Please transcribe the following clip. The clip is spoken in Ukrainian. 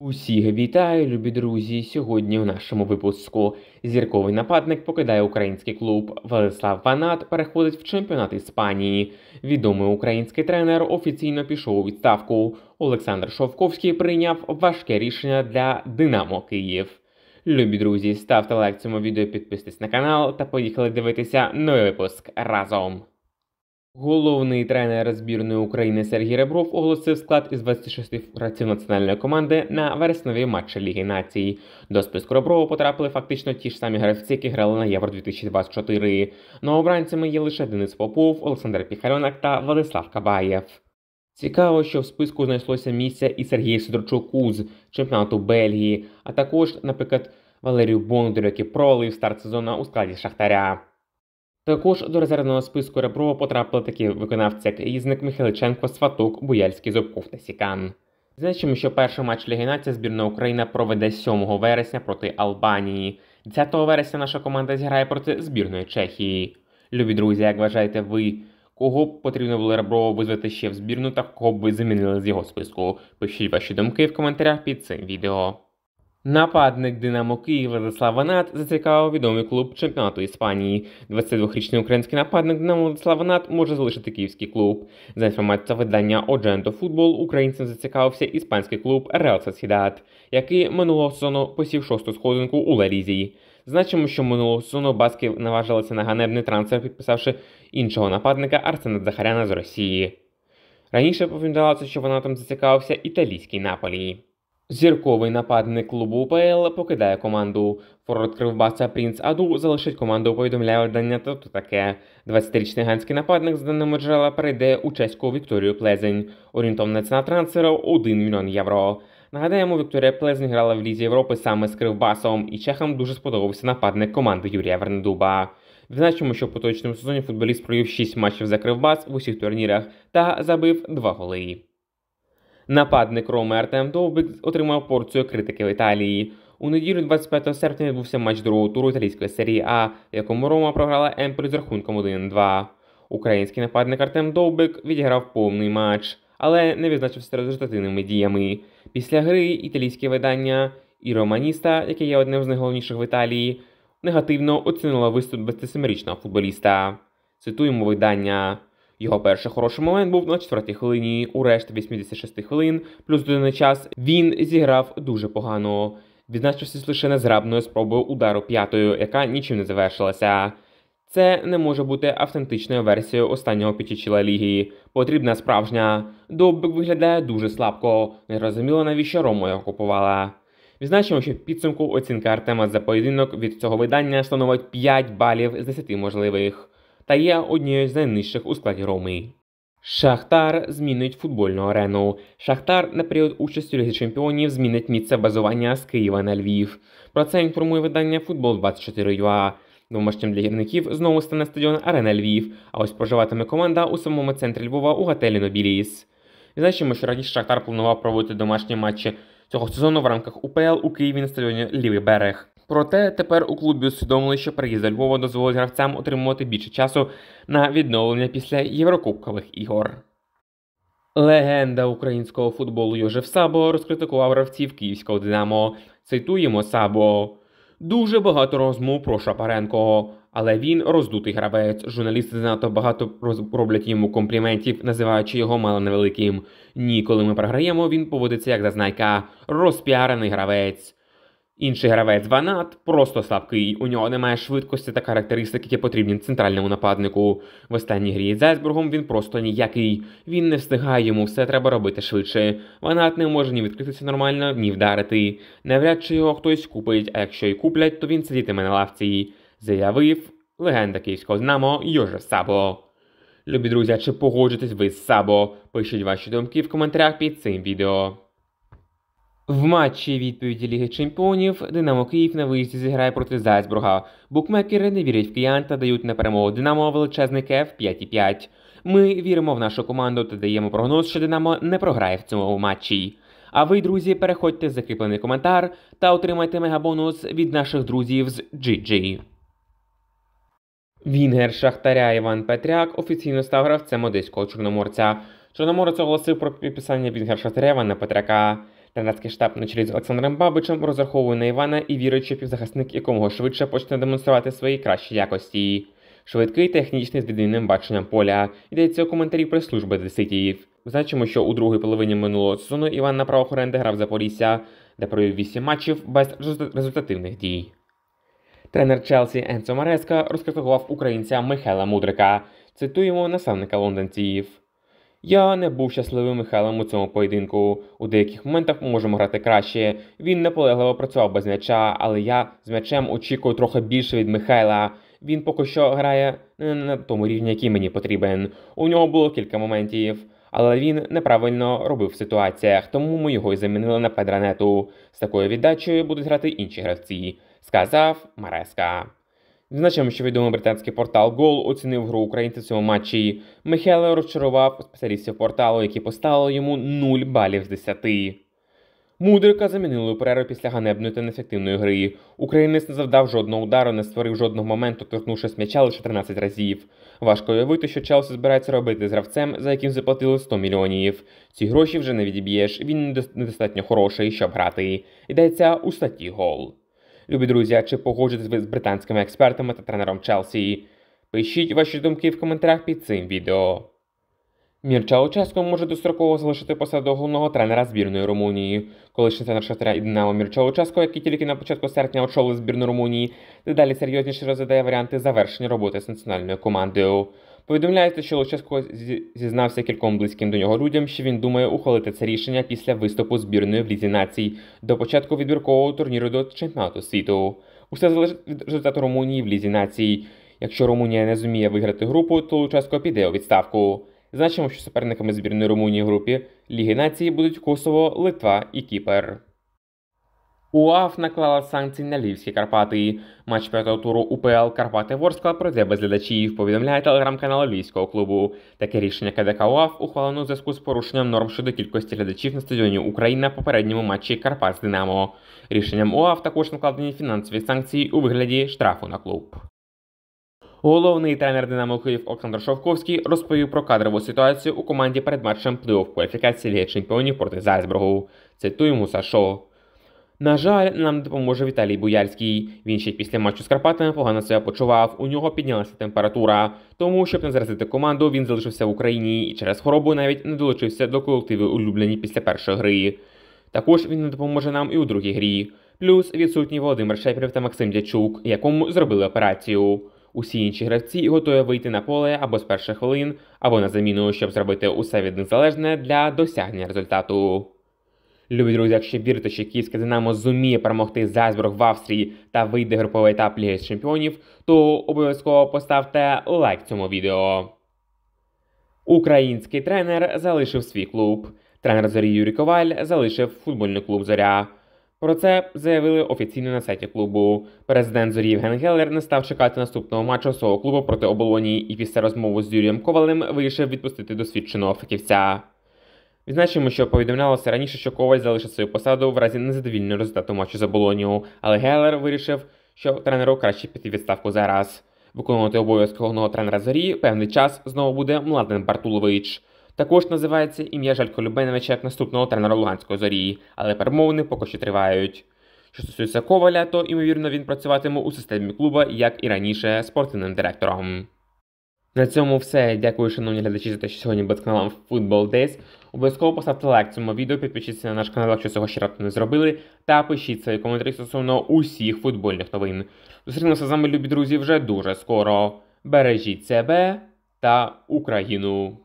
Усіх вітаю, любі друзі! Сьогодні у нашому випуску зірковий нападник покидає український клуб. Владислав Ванат переходить в чемпіонат Іспанії. Відомий український тренер офіційно пішов у відставку. Олександр Шовковський прийняв важке рішення для «Динамо Київ». Любі друзі, ставте лайк цьому відео, підписуйтесь на канал та поїхали дивитися новий випуск разом. Головний тренер збірної України Сергій Ребров оголосив склад із 26 гравців національної команди на вересневі матчі Ліги Націй. До списку Реброва потрапили фактично ті ж самі гравці, які грали на Євро-2024. Новобранцями є лише Денис Попов, Олександр Піхальонок та Владислав Кабаєв. Цікаво, що в списку знайшлося місце і Сергій Сидорчуку з чемпіонату Бельгії, а також, наприклад, Валерію Бондарю, який провалив старт сезону у складі Шахтаря. Також до резервного списку Реброва потрапили такі виконавці, як Різник, Михайличенко, Сваток, Буяльський, Зубков та Сікан. Значимо, що перший матч Ліги Націй збірна України проведе 7 вересня проти Албанії. 10 вересня наша команда зіграє проти збірної Чехії. Любі друзі, як вважаєте ви, кого б потрібно було Реброву визвати ще в збірну та кого б ви замінили з його списку? Пишіть ваші думки в коментарях під цим відео. Нападник «Динамо Київ» Владислав Ванат зацікавив відомий клуб чемпіонату Іспанії. 22-річний український нападник «Динамо» Владислав Ванат може залишити київський клуб. За інформацією видання «Одженто Футбол», українцем зацікавився іспанський клуб «Реал Сосідад», який минулого сезону посів 6-ту сходинку у Ла Лізі. Значимо, що минулого сезону баски наважилися на ганебний трансфер, підписавши іншого нападника Арсена Захаряна з Росії. Раніше повідомлялося, що Ванатом зацікавився італійський Наполі. Зірковий нападник клубу УПЛ покидає команду. Форвард Кривбаса Принц Аду залишить команду, повідомляє видання «Тото таке». 20-річний ганський нападник, з даними джерела, перейде у чеську Вікторію Плезень. Орієнтовна ціна трансферу – 1 мільйон євро. Нагадаємо, Вікторія Плезень грала в Лізі Європи саме з Кривбасом, і чехам дуже сподобався нападник команди Юрія Вернедуба. Відзначимо, що в поточному сезоні футболіст провів 6 матчів за Кривбас в усіх турнірах та забив 2 голи. Нападник Роми Артем Довбик отримав порцію критики в Італії. У неділю 25 серпня відбувся матч другого туру італійської серії А, в якому Рома програла Емполі з рахунком 1-2. Український нападник Артем Довбик відіграв повний матч, але не відзначився результативними діями. Після гри італійське видання «І Романіста», яке є одним з найголовніших в Італії, негативно оцінило виступ 27-річного футболіста. Цитуємо видання. Його перший хороший момент був на 4-й хвилині. У решті 86 хвилин плюс доданий час він зіграв дуже погано. Відзначився лише незграбною спробою удару п'ятою, яка нічим не завершилася. Це не може бути автентичною версією останнього п'ятічіла ліги. Потрібна справжня. Довбик виглядає дуже слабко. Не зрозуміло, навіщо Рома його купувала. Відзначимо, що в підсумку оцінка Артема за поєдинок від цього видання становить 5 балів з 10 можливих. Та є однією з найнижчих у складі Роми. Шахтар змінить футбольну арену. Шахтар на період участі у Лізі Чемпіонів змінить місце базування з Києва на Львів. Про це інформує видання Футбол24.ua. Домашнім для гірників знову стане стадіон Арена Львів, а ось проживатиме команда у самому центрі Львова у готелі Нобіліс. Відзначимо, що раніше Шахтар планував проводити домашні матчі цього сезону в рамках УПЛ у Києві на стадіоні Лівий берег. Проте тепер у клубі усвідомили, що переїзд до Львова дозволить гравцям отримувати більше часу на відновлення після Єврокубкових ігор. Легенда українського футболу Йожеф Сабо розкритикував гравців київського «Динамо». Цитуємо Сабо. «Дуже багато розмов про Шапаренко, але він роздутий гравець. Журналісти занадто багато роблять йому компліментів, називаючи його мало невеликим. Ні, коли ми програємо, він поводиться як зазнайка. Розпіарений гравець. Інший гравець Ванат просто слабкий, у нього немає швидкості та характеристик, які потрібні центральному нападнику. В останній грі з Айсбургом він просто ніякий. Він не встигає, йому все треба робити швидше. Ванат не може ні відкритися нормально, ні вдарити. Навряд чи його хтось купить, а якщо й куплять, то він сидітиме на лавці», заявив легенда київського «Динамо» Йожеф Сабо. Любі друзі, чи погоджуєтесь ви з Сабо? Пишіть ваші думки в коментарях під цим відео. В матчі відповіді Ліги Чемпіонів «Динамо Київ» на виїзді зіграє проти Зальцбурга. Букмекери не вірять в киян та дають на перемогу «Динамо» величезний кеф 5,5. Ми віримо в нашу команду та даємо прогноз, що «Динамо» не програє в цьому матчі. А ви, друзі, переходьте в закріплений коментар та отримайте мегабонус від наших друзів з GG. Вінгер Шахтаря Іван Петряк офіційно став гравцем одеського Чорноморця. Чорноморець оголосив про підписання вінгера Шахтаря Івана Петряка. Тренерський штаб на чолі з Олександром Бабичем розраховує на Івана і вірить, що півзахисник якомога швидше почне демонструвати свої кращі якості. Швидкий, технічний, з відмінним баченням поля. Йдеться у коментарі прес-служби «Деситів». Значимо, що у другій половині минулого сезону Іван на правах оренди грав за Полісся, де провів 8 матчів без результативних дій. Тренер Челсі Енцо Мареска розкритикував українця Михайла Мудрика. Цитуємо наставника лондонців. «Я не був щасливим Михайлом у цьому поєдинку. У деяких моментах ми можемо грати краще. Він наполегливо працював без м'яча, але я з м'ячем очікую трохи більше від Михайла. Він поки що грає не на тому рівні, який мені потрібен. У нього було кілька моментів, але він неправильно робив в ситуаціях, тому ми його й замінили на Педро Нету. З такою віддачею будуть грати інші гравці», – сказав Мареска. Відзначимо, що відомий британський портал Goal оцінив гру українця в цьому матчі. Михайло розчарував спеціалістів порталу, які поставили йому 0 балів з 10. Мудрика замінили у перерву після ганебної та неефективної гри. Українець не завдав жодного удару, не створив жодного моменту, торкнувшись м'яча лише 13 разів. Важко уявити, що Челсі збирається робити з гравцем, за яким заплатили 100 мільйонів. Ці гроші вже не відіб'єш, він недостатньо хороший, щоб грати. Йдеться у статті Goal. Любі друзі, чи погоджуєтесь ви з британськими експертами та тренером Челсі? Пишіть ваші думки в коментарях під цим відео. Мірча Луческо може достроково залишити посаду головного тренера збірної Румунії. Колишній тренер Шахтаря і Динамо Мірча Луческо, який тільки на початку серпня очолив збірну Румунії, дедалі серйозніше розглядає варіанти завершення роботи з національною командою. Повідомляється, що Луческо зізнався кільком близьким до нього людям, що він думає ухвалити це рішення після виступу збірної в Лізі націй до початку відбіркового турніру до чемпіонату світу. Усе залежить від результату Румунії в Лізі націй. Якщо Румунія не зуміє виграти групу, то Луческо піде у відставку. Значимо, що суперниками збірної Румунії в групі Ліги націй будуть Косово, Литва і Кіпр. УАФ наклала санкції на Львівські Карпати. Матч п'ятого туру УПЛ Карпати-Ворскла пройде без глядачів, повідомляє телеграм-канал Львівського клубу. Таке рішення КДК УАФ ухвалено у зв'язку з порушенням норм щодо кількості глядачів на стадіоні Україна на попередньому матчі Карпат з Динамо. Рішенням УАФ також накладені фінансові санкції у вигляді штрафу на клуб. Головний тренер «Динамо Київ» Олександр Шовковський розповів про кадрову ситуацію у команді перед матчем плей-офф кваліфікації Ліги Чемпіонів проти Зальцбургу. Цитуємо Сашо. «На жаль, нам допоможе Віталій Буяльський. Він ще після матчу з Карпатами погано себе почував, у нього піднялася температура. Тому, щоб не заразити команду, він залишився в Україні і через хворобу навіть не долучився до колективу улюблені після першої гри. Також він не допоможе нам і у другій грі. Плюс відсутній Володимир Шепелєв та Максим Дячук, якому зробили операцію. Усі інші гравці готові вийти на поле або з перших хвилин, або на заміну, щоб зробити усе від них залежне для досягнення результату». Любі друзі, якщо вірите, що київське «Динамо» зуміє перемогти Зальцбург в Австрії та вийде груповий етап Ліги Чемпіонів, то обов'язково поставте лайк цьому відео. Український тренер залишив свій клуб. Тренер «Зорі» Юрій Коваль залишив футбольний клуб «Зоря». Про це заявили офіційно на сайті клубу. Президент «Зорі» Євген Геллер не став чекати наступного матчу свого клубу проти Оболоні і після розмови з Юрієм Ковалем вирішив відпустити досвідченого фахівця. Відзначимо, що повідомлялося раніше, що Коваль залишить свою посаду в разі незадовільного результату матчу з Оболонію, але Геллер вирішив, що тренеру краще піти в відставку зараз. Виконувати обов'язки головного тренера «Зорі» певний час знову буде Младен Бартулович. Також називається ім'я Желько Любеновича як наступного тренера Луганської «Зорі», але перемовини поки що тривають. Що стосується Коваля, то, ймовірно, він працюватиме у системі клуба, як і раніше, спортивним директором. На цьому все. Дякую, шановні глядачі, за те, що сьогодні були з каналом Football Days. Обов'язково поставте лайк цьому відео, підпишіться на наш канал, якщо цього ще раптом не зробили, та пишіть свої коментарі стосовно усіх футбольних новин. Зустрінемося з вами, любі друзі, вже дуже скоро. Бережіть себе та Україну!